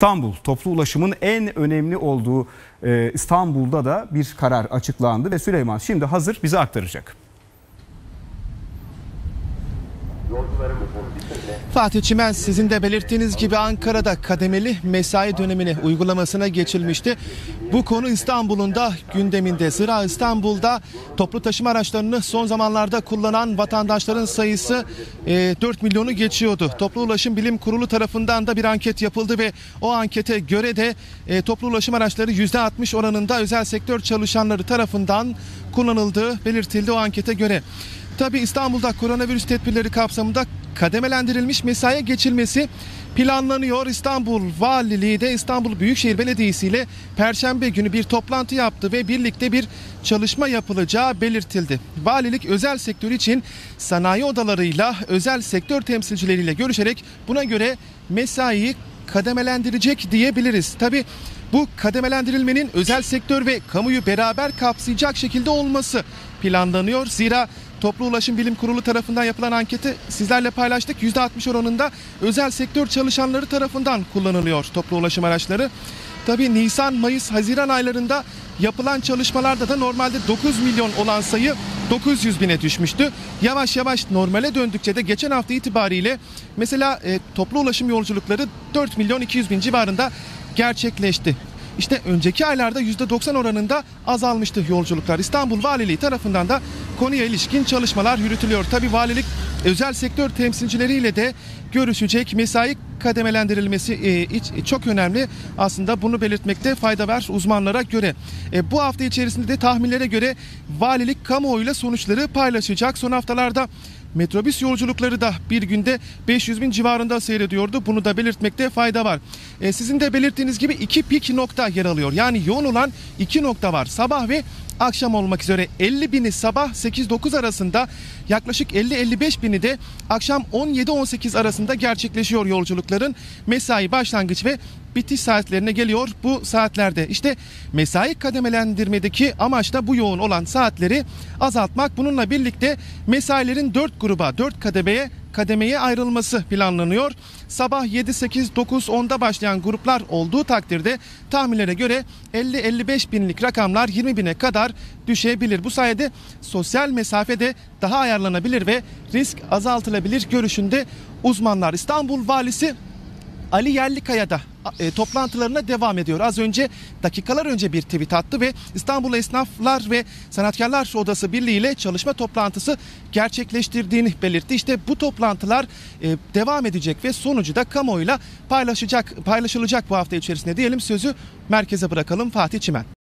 İstanbul toplu ulaşımın en önemli olduğu İstanbul'da da bir karar açıklandı ve Süleyman şimdi hazır bize aktaracak. Fatih Çimen, sizin de belirttiğiniz gibi Ankara'da kademeli mesai dönemine uygulamasına geçilmişti. Bu konu İstanbul'un da gündeminde. Zira İstanbul'da toplu taşıma araçlarını son zamanlarda kullanan vatandaşların sayısı 4 milyonu geçiyordu. Toplu Ulaşım Bilim Kurulu tarafından da bir anket yapıldı ve o ankete göre de toplu ulaşım araçları %60 oranında özel sektör çalışanları tarafından kullanıldığı belirtildi o ankete göre. Tabii İstanbul'da koronavirüs tedbirleri kapsamında kademelendirilmiş mesaiye geçilmesi planlanıyor. İstanbul Valiliği de İstanbul Büyükşehir Belediyesi ile Perşembe günü bir toplantı yaptı ve birlikte bir çalışma yapılacağı belirtildi. Valilik özel sektör için sanayi odalarıyla, özel sektör temsilcileriyle görüşerek buna göre mesaiyi kademelendirecek diyebiliriz. Tabii bu kademelendirilmenin özel sektör ve kamuyu beraber kapsayacak şekilde olması planlanıyor. Zira Toplu Ulaşım Bilim Kurulu tarafından yapılan anketi sizlerle paylaştık. %60 oranında özel sektör çalışanları tarafından kullanılıyor toplu ulaşım araçları. Tabii Nisan, Mayıs, Haziran aylarında yapılan çalışmalarda da normalde 9 milyon olan sayı 900 bine düşmüştü. Yavaş yavaş normale döndükçe de geçen hafta itibariyle mesela toplu ulaşım yolculukları 4 milyon 200 bin civarında gerçekleşti. İşte önceki aylarda %90 oranında azalmıştı yolculuklar. İstanbul Valiliği tarafından da konuya ilişkin çalışmalar yürütülüyor. Tabii valilik özel sektör temsilcileriyle de görüşecek. Mesai kademelendirilmesi çok önemli. Aslında bunu belirtmekte fayda var uzmanlara göre. Bu hafta içerisinde de tahminlere göre valilik kamuoyuyla sonuçları paylaşacak. Son haftalarda metrobüs yolculukları da bir günde 500 bin civarında seyrediyordu. Bunu da belirtmekte fayda var. Sizin de belirttiğiniz gibi iki pik nokta yer alıyor. Yani yoğun olan iki nokta var. Sabah ve akşam olmak üzere 50 bini sabah 8-9 arasında, yaklaşık 50-55 bini de akşam 17-18 arasında gerçekleşiyor yolculukların. Mesai başlangıç ve bitiş saatlerine geliyor bu saatlerde. İşte mesai kademelendirmedeki amaç da bu yoğun olan saatleri azaltmak. Bununla birlikte mesailerin 4 gruba, 4 kademeye ayrılması planlanıyor. Sabah 7, 8, 9, 10'da başlayan gruplar olduğu takdirde tahminlere göre 50-55 binlik rakamlar 20 bine kadar düşebilir. Bu sayede sosyal mesafe de daha ayarlanabilir ve risk azaltılabilir görüşünde uzmanlar. İstanbul Valisi Ali Yerlikaya da toplantılarına devam ediyor. Az önce, dakikalar önce bir tweet attı ve İstanbul Esnaflar ve Sanatkarlar Odası Birliği ile çalışma toplantısı gerçekleştirdiğini belirtti. İşte bu toplantılar devam edecek ve sonucu da kamuoyuyla paylaşılacak bu hafta içerisinde diyelim. Sözü merkeze bırakalım, Fatih Çimen.